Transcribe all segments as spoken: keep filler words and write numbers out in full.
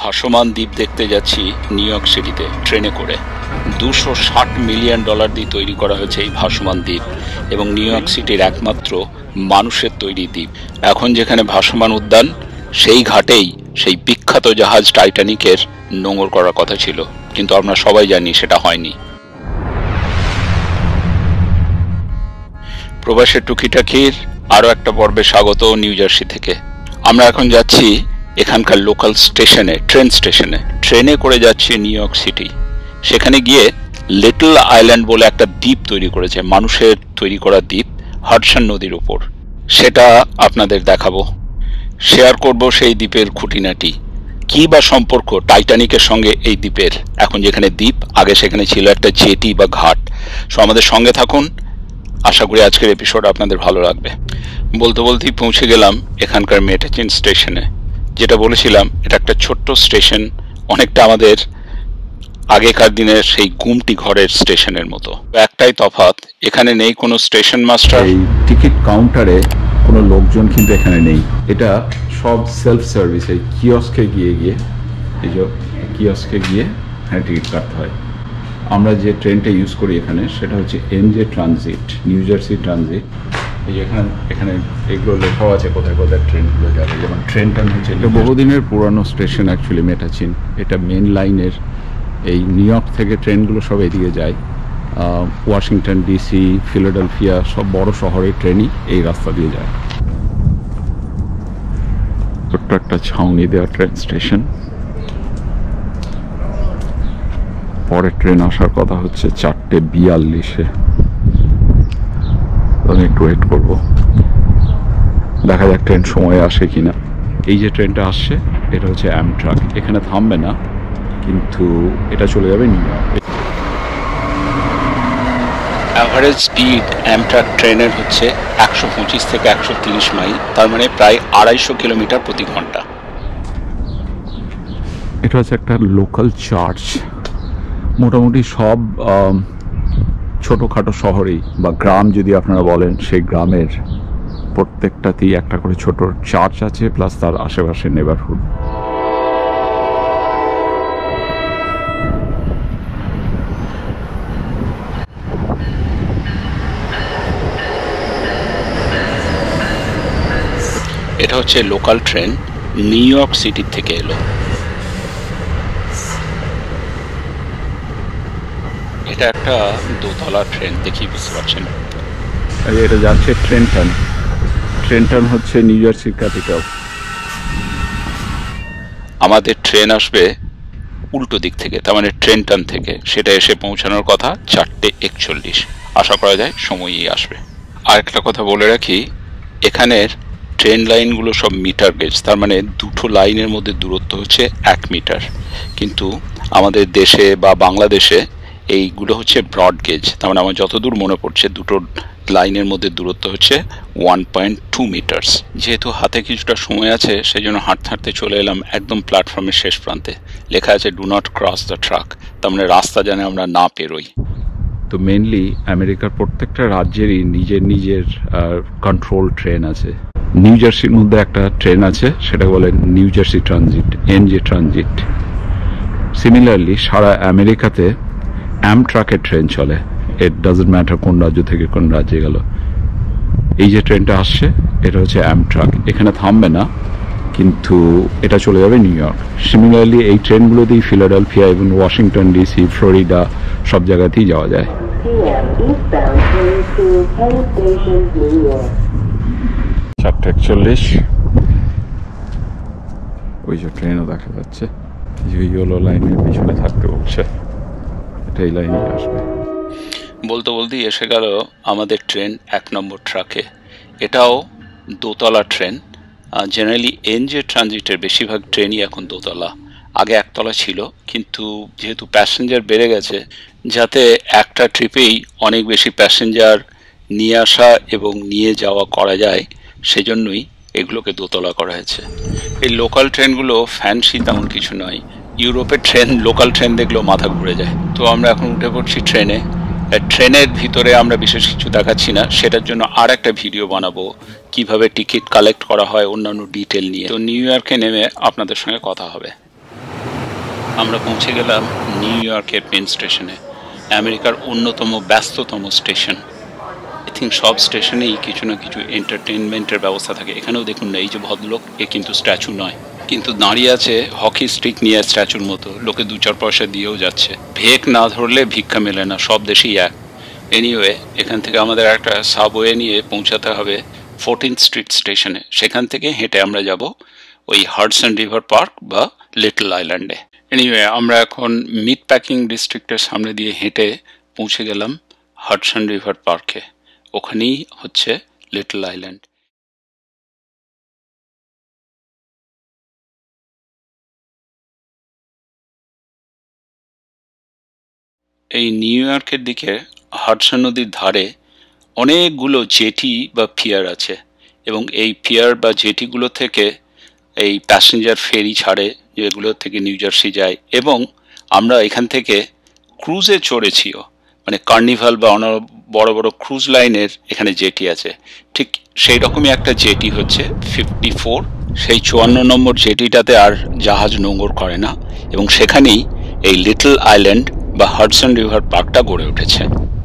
ভাসমান দ্বীপ দেখতে যাচ্ছি নিউ ইয়র্ক সিটিতে ট্রেনে করে। দুশো ষাট মিলিয়ন ডলার দিয়ে তৈরি করা হয়েছে এই ভাসমান দ্বীপ এবং নিউ ইয়র্ক সিটির একমাত্র মানুষের তৈরি দ্বীপ। এখন যেখানে ভাসমান উদ্যান, সেই ঘাটেই সেই বিখ্যাত জাহাজ টাইটানিকের নোঙর করার কথা ছিল, কিন্তু আমরা সবাই জানি সেটা হয়নি। প্রবাসের টুকিটাকির আরও একটা পর্বে স্বাগত নিউ জার্সি থেকে। আমরা এখন যাচ্ছি এখানকার লোকাল স্টেশনে, ট্রেন স্টেশনে। ট্রেনে করে যাচ্ছি নিউ ইয়র্ক সিটি। সেখানে গিয়ে লিটল আইল্যান্ড বলে একটা দ্বীপ তৈরি করেছে, মানুষের তৈরি করা দ্বীপ হাডসন নদীর উপর। সেটা আপনাদের দেখাবো, শেয়ার করব সেই দ্বীপের খুঁটিনাটি। কি বা সম্পর্ক টাইটানিকের সঙ্গে এই দ্বীপের? এখন যেখানে দ্বীপ, আগে সেখানে ছিল একটা জেটি বা ঘাট। সো আমাদের সঙ্গে থাকুন, আশা করি আজকের এপিসোড আপনাদের ভালো লাগবে। বলতে বলতেই পৌঁছে গেলাম এখানকার মেটাচিন স্টেশনে। যেটা বলেছিলাম, এটা একটা ছোট্ট স্টেশন, অনেকটা আমাদের আগেকার দিনের সেই গুমটি ঘরের স্টেশনের মতো। একটাই তফাৎ, এখানে নেই কোনো স্টেশন মাস্টার। এই টিকিট কাউন্টারে কোনো লোকজন কিন্তু এখানে নেই। এটা সব সেলফ সার্ভিস। এই কিয়স্কে গিয়ে গিয়ে এই যে কিয়স্কে গিয়ে হ্যাঁ টিকিট কাটতে হয়। আমরা যে ট্রেনটা ইউজ করি এখানে, সেটা হচ্ছে NJ transit, New Jersey transit. এই যে এখানে এখানে এগুলো লেখাও আছে কোথায় কোথায় ট্রেনগুলো যাবে। যেমন ট্রেনটা হচ্ছে বহুদিনের পুরানো স্টেশন অ্যাকচুয়ালি মেটাচিন। এটা মেন লাইনের এই নিউ ইয়র্ক থেকে ট্রেনগুলো সব এদিকে যায়। ওয়াশিংটন ডিসি, ফিলাডেলফিয়া সব বড় শহরের ট্রেনই এই রাস্তা দিয়ে যায়। ছোট্ট একটা ছাউনি দেওয়া ট্রেন স্টেশন। পরের ট্রেন আসার কথা হচ্ছে চারটে বিয়াল্লিশে। আমি একটু ওয়েট করবো, দেখা যাক ট্রেন সময়ে আসে কিনা। এই যে ট্রেনটা আসছে, এটা হচ্ছে অ্যামট্রাক। এখানে থামবে না, কিন্তু এটা চলে যাবে New York. Average speed Amtrak ট্রেনের হচ্ছে একশো পঁচিশ থেকে একশো তিরিশ মাইল, তার মানে প্রায় আড়াইশো কিলোমিটার প্রতি ঘন্টা। এটা হচ্ছে একটা লোকাল চার্চ। মোটামুটি সব ছোটোখাটো শহরেই বা গ্রাম যদি আপনারা বলেন, সেই গ্রামের প্রত্যেকটাতেই একটা করে ছোট চার্চ আছে, প্লাস তার আশেপাশে নেবারহুড। এটা হচ্ছে লোকাল ট্রেন, নিউ ইয়র্ক সিটির থেকে এলো। এটা একটা দোতলা ট্রেন, দেখি বুঝতে পারছেন। এটা যাচ্ছে ট্রেনটন। ট্রেনটন হচ্ছে নিউ জার্সির ক্যাপিটাল। আমাদের ট্রেন আসবে উল্টো দিক থেকে, তার মানে ট্রেনটন থেকে। সেটা এসে পৌঁছানোর কথা চারটে একচল্লিশ। আশা করা যায় সময়ই আসবে। আর একটা কথা বলে রাখি, এখানের ট্রেন লাইনগুলো সব মিটার গেজ, তার মানে দুটো লাইনের মধ্যে দূরত্ব হচ্ছে এক মিটার। কিন্তু আমাদের দেশে বা বাংলাদেশে এইগুলো হচ্ছে ব্রড গেজ, তার মানে আমার যতদূর মনে পড়ছে দুটো লাইনের মধ্যে দূরত্ব হচ্ছে ওয়ান পয়েন্ট টু মিটার্স। যেহেতু হাতে কিছুটা সময় আছে, সেই জন্য হাঁটতে হাঁটতে চলে এলাম একদম প্ল্যাটফর্মের শেষ প্রান্তে। লেখা আছে do not cross the track, তার মানে রাস্তা যেন আমরা না পেরোই। তো মেনলি আমেরিকার প্রত্যেকটা রাজ্যেরই নিজের নিজের কন্ট্রোল ট্রেন আছে। নিউ জার্সির মধ্যে একটা ট্রেন আছে, সেটা বলে New Jersey transit, NJ transit. Similarly সারা আমেরিকাতে অ্যামট্রাকের ট্রেন চলে। ইট ডাজন্ট ম্যাটার কোন রাজ্য থেকে কোন রাজ্যে গেল। এই যে ট্রেনটা আসছে, এটা হচ্ছে অ্যামট্রাক। এখানে থামবে না, কিন্তু এটা চলে যাবে নিউ ইয়র্ক। সিমিলারলি এই ট্রেনগুলো দিয়ে ফিলাডেলফিয়া এবং ওয়াশিংটন ডিসি, ফ্লোরিডা সব জায়গাতেই যাওয়া যায়। চারটে একচল্লিশ। ওই যে ট্রেনও দেখা যাচ্ছে, ইয়েলো লাইনের পিছনে থাকতে বলছে, এটা এই লাইনে আসবে। বলতে বলতেই এসে গেল আমাদের ট্রেন এক নম্বর ট্রাকে। এটাও দোতলা ট্রেন। জেনারেলি এনজে ট্রানজিটের বেশিরভাগ ট্রেনই এখন দোতলা, আগে একতলা ছিল। কিন্তু যেহেতু প্যাসেঞ্জার বেড়ে গেছে, যাতে একটা ট্রিপেই অনেক বেশি প্যাসেঞ্জার নিয়ে আসা এবং নিয়ে যাওয়া করা যায়, সেজন্যই এগুলোকে দোতলা করা হয়েছে। এই লোকাল ট্রেনগুলো ফ্যান্সি তেমন কিছু নয়। ইউরোপের ট্রেন, লোকাল ট্রেন দেখলেও মাথা ঘুরে যায়। তো আমরা এখন উঠে পড়ছি ট্রেনে। ট্রেনের ভিতরে আমরা বিশেষ কিছু দেখাচ্ছি না, সেটার জন্য আর একটা ভিডিও বানাবো কিভাবে টিকিট কালেক্ট করা হয়, অন্যান্য ডিটেল নিয়ে। তো নিউ ইয়র্কে নেমে আপনাদের সঙ্গে কথা হবে। আমরা পৌঁছে গেলাম নিউ ইয়র্কের পেন স্টেশনে, আমেরিকার অন্যতম ব্যস্ততম স্টেশন। আই থিঙ্ক সব স্টেশনেই কিছু না কিছু এন্টারটেনমেন্টের ব্যবস্থা থাকে। এখানেও দেখুন না, এই যে ভদ্রলোক, এ কিন্তু স্ট্যাচু নয়, কিন্তু দাঁড়িয়ে আছে হকি স্টিক নিয়ে স্ট্যাচুর মতো। লোকে দু চার পয়সা দিয়েও যাচ্ছে। ভেক না ধরলে ভিক্ষা মেলে না, সব দেশেই এক। এনিওয়ে, এখান থেকে আমাদের একটা সাবওয়ে নিয়ে পৌঁছাতে হবে ফোরটিন্থ স্ট্রিট স্টেশনে। সেখান থেকে হেঁটে আমরা যাব ওই হাডসন রিভার পার্ক বা লিটল আইল্যান্ডে। এনিওয়ে, আমরা এখন মিট প্যাকিং ডিস্ট্রিক্টের সামনে দিয়ে হেঁটে পৌঁছে গেলাম হাডসন রিভার পার্কে। ওখানেই হচ্ছে লিটল আইল্যান্ড। এই নিউ ইয়র্কের দিকে হাডসন নদীর ধারে অনেকগুলো জেটি বা পিয়ার আছে, এবং এই পিয়ার বা জেটিগুলো থেকে এই প্যাসেঞ্জার ফেরি ছাড়ে, যেগুলো থেকে নিউ জার্সি যায়। এবং আমরা এখান থেকে ক্রুজে চড়েছিও, মানে কার্নিভাল বা অন্য বড় বড় ক্রুজ লাইনের এখানে জেটি আছে। ঠিক সেই রকমই একটা জেটি হচ্ছে ফিফটি ফোর। সেই চুয়ান্ন নম্বর জেটিটাতে আর জাহাজ নোঙর করে না, এবং সেখানেই এই লিটল আইল্যান্ড বা হাডসন রিভার পার্কটা গড়ে উঠেছে।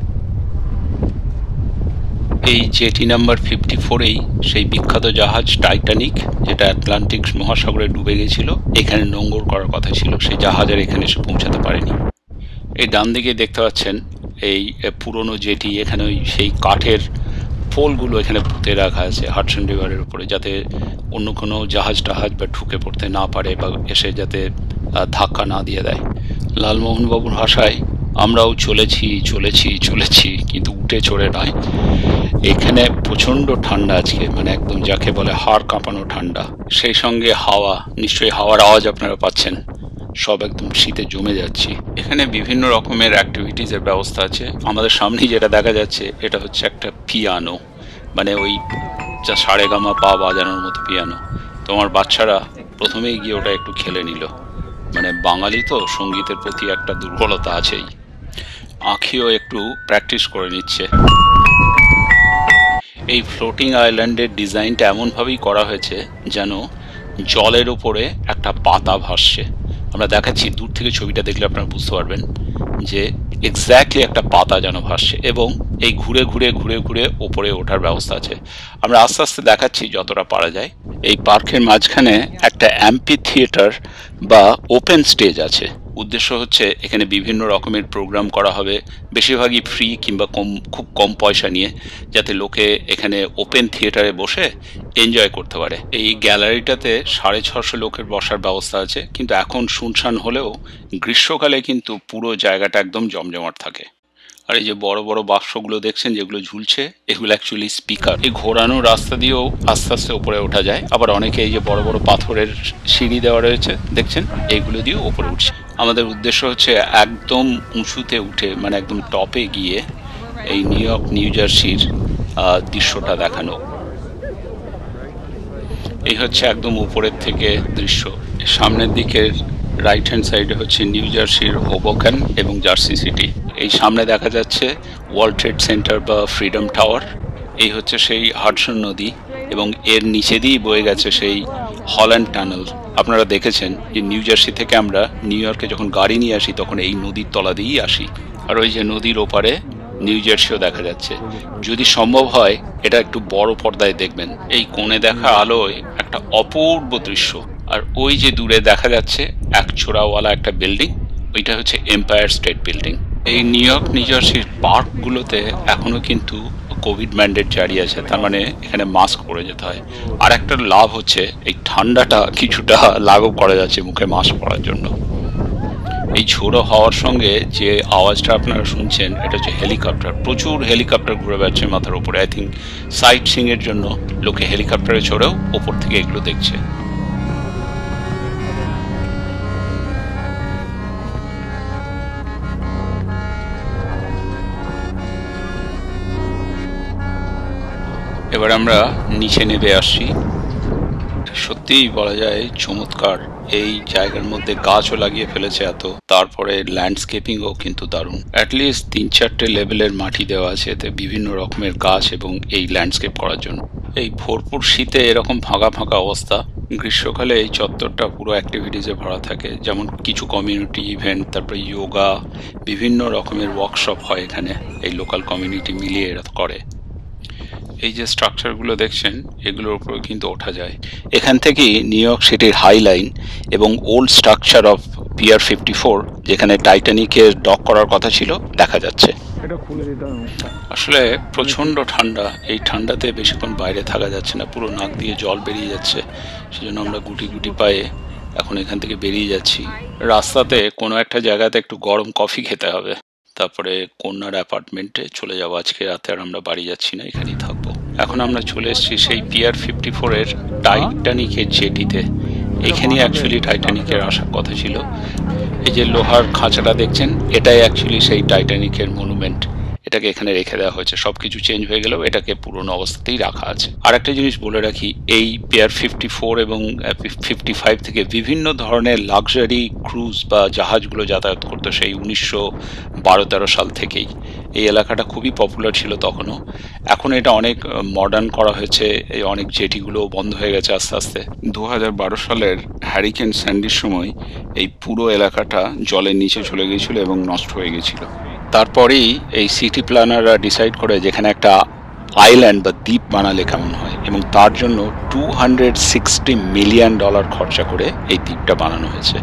এই জেটি নাম্বার ফিফটি ফোরেই সেই বিখ্যাত জাহাজ টাইটানিক, যেটা আটলান্টিক মহাসাগরে ডুবে গেছিল, এখানে নোঙর করার কথা ছিল। সেই জাহাজের এখানে এসে পৌঁছাতে পারেনি। এই ডান দিকে দেখতে পাচ্ছেন এই পুরনো জেটি। এখানে ওই সেই কাঠের পোলগুলো এখানে পুঁতে রাখা আছে হাডসন রিভারের উপরে, যাতে অন্য কোনো জাহাজ টাহাজ বা ঢুকে পড়তে না পারে বা এসে যাতে ধাক্কা না দিয়ে দেয়। লালমোহনবাবুর ভাষায় আমরাও চলেছি চলেছি চলেছি, কিন্তু উঠে চড়ে নয়। এখানে প্রচণ্ড ঠান্ডা আজকে, মানে একদম যাকে বলে হাড় কাঁপানো ঠান্ডা। সেই সঙ্গে হাওয়া, নিশ্চয়ই হাওয়ার আওয়াজ আপনারা পাচ্ছেন। সব একদম শীতে জমে যাচ্ছি। এখানে বিভিন্ন রকমের অ্যাক্টিভিটিসের ব্যবস্থা আছে। আমাদের সামনেই যেটা দেখা যাচ্ছে, এটা হচ্ছে একটা পিয়ানো, মানে ওই যা সারে গামা পা বাজানোর মতো পিয়ানো। তোমার বাচ্চারা প্রথমেই গিয়ে ওটা একটু খেলে নিল। মানে বাঙালি তো সঙ্গীতের প্রতি একটা দুর্বলতা আছেই। আঁখিও একটু প্র্যাকটিস করে নিচ্ছে। এই ফ্লোটিং আইল্যান্ডের ডিজাইনটা এমনভাবেই করা হয়েছে যেন জলের উপরে একটা পাতা ভাসছে। আমরা দেখাচ্ছি, দূর থেকে ছবিটা দেখলে আপনারা বুঝতে পারবেন যে এক্স্যাক্টলি একটা পাতা যেন ভাসছে, এবং এই ঘুরে ঘুরে ঘুরে ঘুরে ওপরে ওঠার ব্যবস্থা আছে। আমরা আস্তে আস্তে দেখাচ্ছি যতটা পারা যায়। এই পার্কের মাঝখানে একটা অ্যাম্পি থিয়েটার বা ওপেন স্টেজ আছে। উদ্দেশ্য হচ্ছে এখানে বিভিন্ন রকমের প্রোগ্রাম করা হবে, বেশিরভাগই ফ্রি কিংবা কম, খুব কম পয়সা নিয়ে, যাতে লোকে এখানে ওপেন থিয়েটারে বসে এনজয় করতে পারে। এই গ্যালারিটাতে সাড়ে ছশো লোকের বসার ব্যবস্থা আছে, কিন্তু এখন শুনশান হলেও গ্রীষ্মকালে কিন্তু পুরো জায়গাটা একদম জমজমাট থাকে। আর এই যে বড় বড় বাক্সগুলো দেখছেন যেগুলো ঝুলছে, এগুলো অ্যাকচুয়ালি স্পিকার। এই ঘোরানো রাস্তা দিয়েও আস্তে আস্তে উপরে ওঠা যায়। আবার অনেকে এই যে বড় বড় পাথরের সিঁড়ি দেওয়া রয়েছে দেখছেন, এইগুলো দিয়েও উপরে উঠছে। আমাদের উদ্দেশ্য হচ্ছে একদম উঁচুতে উঠে, মানে একদম টপে গিয়ে এই নিউ ইয়র্ক নিউ জার্সির দৃশ্যটা দেখানো। এই হচ্ছে একদম উপরের থেকে দৃশ্য। সামনের দিকের রাইট হ্যান্ড সাইডে হচ্ছে নিউ জার্সির হোবোকেন এবং জার্সি সিটি। এই সামনে দেখা যাচ্ছে ওয়ার্ল্ড ট্রেড সেন্টার বা ফ্রিডম টাওয়ার। এই হচ্ছে সেই হাডসন নদী, এবং এর নিচে দিয়েই বয়ে গেছে সেই হল্যান্ড টানেল। আপনারা দেখেছেন যে নিউ জার্সি থেকে আমরা নিউ ইয়র্কে যখন গাড়ি নিয়ে আসি তখন এই নদীর তলা দিয়েই আসি। আর ওই যে নদীর ওপারে নিউ জার্সিও দেখা যাচ্ছে। যদি সম্ভব হয় এটা একটু বড় পর্দায় দেখবেন। এই কোণে দেখা আলোয় একটা অপূর্ব দৃশ্য। আর ওই যে দূরে দেখা যাচ্ছে এক ছোড়াওয়ালা একটা বিল্ডিং, ওইটা হচ্ছে এম্পায়ার স্টেট বিল্ডিং। এই নিউ ইয়র্ক নিউ জার্সির পার্কগুলোতে এখনো কিন্তু কোভিড ম্যান্ডেট জারি আছে, তার মানে এখানে মাস্ক পরে যেতে হয়। আর একটা লাভ হচ্ছে এই ঠান্ডাটা কিছুটা লাঘব করা যাচ্ছে মুখে মাস্ক পরার জন্য। এই ঝোড়ো হওয়ার সঙ্গে যে আওয়াজটা আপনারা শুনছেন, এটা হচ্ছে হেলিকপ্টার। প্রচুর হেলিকপ্টার ঘুরে বেড়াচ্ছে মাথার উপরে। আই থিঙ্ক সাইট সিং এর জন্য লোকে হেলিকপ্টারে চড়েও ওপর থেকে এগুলো দেখছে। এবার আমরা নিচে নেমে আসছি। সত্যিই বলা যায় চমৎকার। এই জায়গার মধ্যে গাছও লাগিয়ে ফেলেছে এত, তারপরে ল্যান্ডস্কেপিংও কিন্তু দারুণ। অ্যাটলিস্ট তিন চারটে লেভেলের মাটি দেওয়া আছে এতে বিভিন্ন রকমের গাছ এবং এই ল্যান্ডস্কেপ করার জন্য। এই ভরপুর শীতে এরকম ফাঁকা ফাঁকা অবস্থা গ্রীষ্মকালে এই চত্বরটা পুরো অ্যাক্টিভিটিসে ভরা থাকে, যেমন কিছু কমিউনিটি ইভেন্ট, তারপরে যোগা, বিভিন্ন রকমের ওয়ার্কশপ হয় এখানে, এই লোকাল কমিউনিটি মিলিয়ে এরা করে। এই যে স্ট্রাকচারগুলো দেখছেন এগুলোর উপরে কিন্তু ওঠা যায়। এখান থেকেই নিউ ইয়র্ক সিটির হাই লাইন এবং old structure of pier fifty four, যেখানে টাইটানিকের ডক করার কথা ছিল, দেখা যাচ্ছে। আসলে প্রচণ্ড ঠান্ডা, এই ঠান্ডাতে বেশিক্ষণ বাইরে থাকা যাচ্ছে না, পুরো নাক দিয়ে জল বেরিয়ে যাচ্ছে, সেজন্য আমরা গুটি গুটি পায়ে এখন এখান থেকে বেরিয়ে যাচ্ছি। রাস্তাতে কোনো একটা জায়গাতে একটু গরম কফি খেতে হবে, তারপরে কন্যার অ্যাপার্টমেন্টে চলে যাবো। আজকে রাতে আর আমরা বাড়ি যাচ্ছি না, এখানেই থাকবো। এখন আমরা চলে এসেছি সেই পিয়ার ফিফটি ফোর এর টাইটানিকের জেটিতে। এখানেই অ্যাকচুয়ালি টাইটানিকের আসার কথা ছিল। এই যে লোহার খাঁচাটা দেখছেন, এটাই অ্যাকচুয়ালি সেই টাইটানিকের মনুমেন্ট। এটাকে এখানে রেখে দেওয়া হয়েছে, সবকিছু চেঞ্জ হয়ে গেলেও এটাকে পুরনো অবস্থাতেই রাখা আছে। আর একটা জিনিস বলে রাখি, এই পিয়ার ফিফটি ফোর এবং ফিফটি ফাইভ থেকে বিভিন্ন ধরনের লাক্সারি ক্রুজ বা জাহাজগুলো যাতায়াত করতো সেই উনিশশো বারো তেরো সাল থেকেই। এই এলাকাটা খুবই পপুলার ছিল তখনও। এখন এটা অনেক মডার্ন করা হয়েছে, এই অনেক জেটিগুলো বন্ধ হয়ে গেছে আস্তে আস্তে। দু হাজার বারো সালের হ্যারিকেন স্যান্ডির সময় এই পুরো এলাকাটা জলের নিচে চলে গিয়েছিল এবং নষ্ট হয়ে গেছিল। তারপরেই এই সিটি প্ল্যানাররা ডিসাইড করে যেখানে একটা আইল্যান্ড বা দ্বীপ বানালে কেমন হয়, এবং তার জন্য two hundred sixty million dollar খরচা করে এই দ্বীপটা বানানো হয়েছে।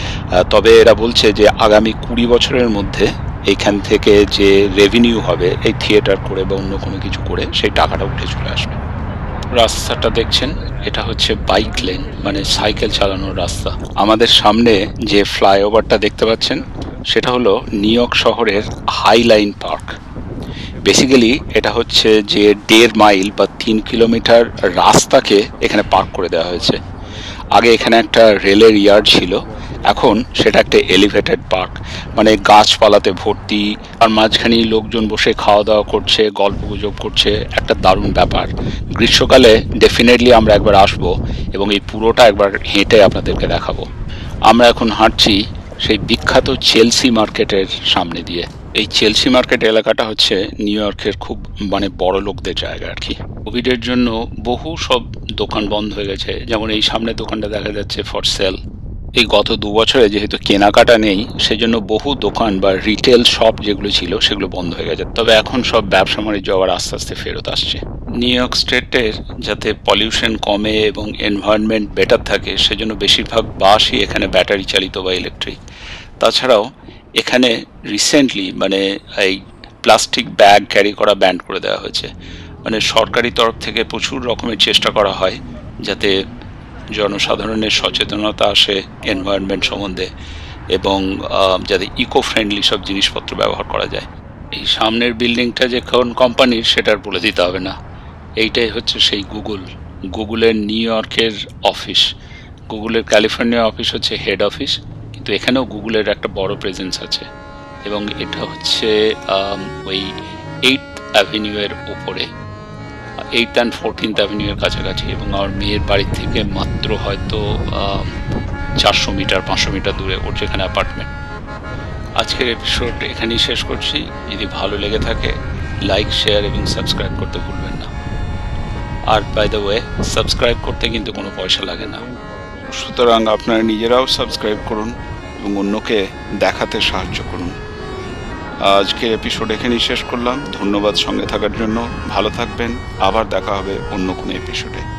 তবে এরা বলছে যে আগামী কুড়ি বছরের মধ্যে এইখান থেকে যে রেভিনিউ হবে এই থিয়েটার করে বা অন্য কোনো কিছু করে, সেই টাকাটা উঠে চলে আসবে। রাস্তাটা দেখছেন, এটা হচ্ছে বাইক লেন, মানে সাইকেল চালানোর রাস্তা। আমাদের সামনে যে ফ্লাইওভারটা দেখতে পাচ্ছেন সেটা হলো নিউ ইয়র্ক শহরের হাই লাইন পার্ক। বেসিক্যালি এটা হচ্ছে যে দেড় মাইল বা তিন কিলোমিটার রাস্তাকে এখানে পার্ক করে দেওয়া হয়েছে। আগে এখানে একটা রেলের ইয়ার্ড ছিল, এখন সেটা একটা এলিভেটেড পার্ক, মানে গাছপালাতে ভর্তি, আর মাঝখানে লোকজন বসে খাওয়া দাওয়া করছে, গল্প গুজব করছে, একটা দারুণ ব্যাপার। গ্রীষ্মকালে ডেফিনেটলি আমরা একবার আসবো এবং এই পুরোটা একবার হেঁটে আপনাদেরকে দেখাবো। আমরা এখন হাঁটছি সেই বিখ্যাত চেলসি মার্কেটের সামনে দিয়ে। এই চেলসি মার্কেট এলাকাটা হচ্ছে নিউ ইয়র্কের খুব মানে বড় লোকদের জায়গা আর কি। কোভিডের জন্য বহু সব দোকান বন্ধ হয়ে গেছে, যেমন এই সামনে দোকানটা দেখা যাচ্ছে ফর সেল। এই গত দু বছরে যেহেতু কেনাকাটা নেই, সেজন্য বহু দোকান বা রিটেল শপ যেগুলো ছিল সেগুলো বন্ধ হয়ে গেছে। তবে এখন সব ব্যবসা বাণিজ্য আবার আস্তে আস্তে ফেরত আসছে। নিউ ইয়র্ক স্টেটের যাতে পলিউশন কমে এবং এনভায়রনমেন্ট বেটার থাকে, সেজন্য বেশিরভাগ বাসই এখানে ব্যাটারি চালিত বা ইলেকট্রিক। তাছাড়াও এখানে রিসেন্টলি মানে এই প্লাস্টিক ব্যাগ ক্যারি করা ব্যান করে দেওয়া হয়েছে। মানে সরকারি তরফ থেকে প্রচুর রকমের চেষ্টা করা হয় যাতে জনসাধারণের সচেতনতা আসে এনভায়রনমেন্ট সম্বন্ধে, এবং যাতে ইকো ফ্রেন্ডলি সব জিনিসপত্র ব্যবহার করা যায়। এই সামনের বিল্ডিংটা যে কোন কোম্পানির সেটার বলে দিতে হবে না। এইটাই হচ্ছে সেই গুগল, গুগলের নিউ ইয়র্কের অফিস। গুগলের ক্যালিফোর্নিয়া অফিস হচ্ছে হেড অফিস, কিন্তু এখানেও গুগলের একটা বড় প্রেজেন্স আছে। এবং এটা হচ্ছে ওই এইট অ্যাভিনিউ এর ওপরে, এইট অ্যান্ড ফোরটিন্থ অ্যাভিনিউ এর কাছাকাছি, এবং আমার মেয়ের বাড়ি থেকে মাত্র হয়তো চারশো মিটার পাঁচশো মিটার দূরে ওর যেখানে অ্যাপার্টমেন্ট। আজকের এপিসোড এখানেই শেষ করছি। যদি ভালো লেগে থাকে লাইক, শেয়ার এবং সাবস্ক্রাইব করতে ভুলবেন না। আর বাই দ্য ওয়ে, সাবস্ক্রাইব করতে কিন্তু কোনো পয়সা লাগে না, সুতরাং আপনারা নিজেরাও সাবস্ক্রাইব করুন এবং অন্যকে দেখাতে সাহায্য করুন। আজকের এপিসোড এখানেই শেষ করলাম। ধন্যবাদ সঙ্গে থাকার জন্য। ভালো থাকবেন, আবার দেখা হবে অন্য কোনো এপিসোডে।